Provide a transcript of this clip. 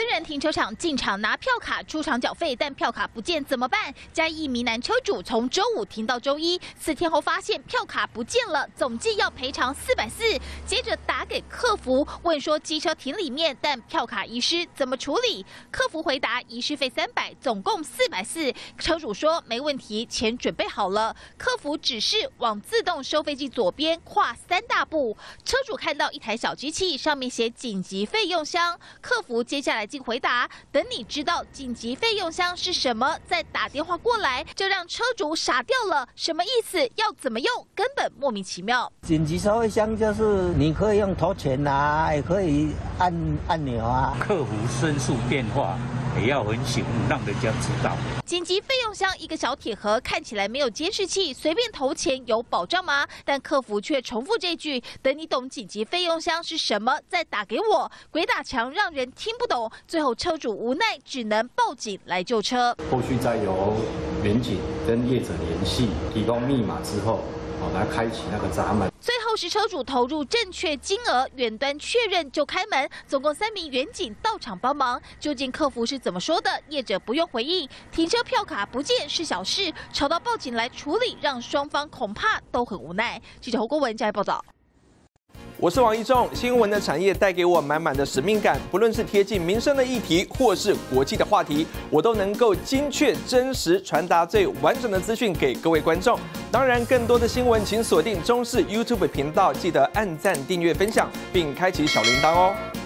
虽然停车场进场拿票卡出场缴费，但票卡不见怎么办？嘉义迷男车主从周五停到周一，4天后发现票卡不见了，总计要赔偿440。接着打给客服问说机车停里面，但票卡遗失怎么处理？客服回答遗失费300，总共440。车主说没问题，钱准备好了。客服指示往自动收费机左边跨3大步。车主看到一台小机器，上面写紧急费用箱。客服接下来竟回答：等你知道紧急费用箱是什么，再打电话过来。这让车主傻掉了，什么意思？要怎么用？根本莫名其妙。 紧急收费箱就是你可以用投钱啊，也可以按钮啊。 客服申诉电话也要很醒目，让人家知道。 紧急费用箱一个小铁盒，看起来没有监视器，随便投钱有保障吗？但客服却重复这句：等你懂紧急费用箱是什么，再打给我。鬼打墙，让人听不懂。最后车主无奈，只能报警来救车。 后续再由员警跟业者联系，提供密码之后，来开启那个闸门。 最后是车主投入正确金额，远端确认就开门。总共3名员警到场帮忙。究竟客服是怎么说的？业者不用回应。停车票卡不见是小事，吵到报警来处理，让双方恐怕都很无奈。记者侯国文加报道。 我是王一仲，新闻的产业带给我满满的使命感，不论是贴近民生的议题，或是国际的话题，我都能够精确、真实传达最完整的资讯给各位观众。当然，更多的新闻请锁定中视 YouTube 频道，记得按赞、订阅、分享，并开启小铃铛哦。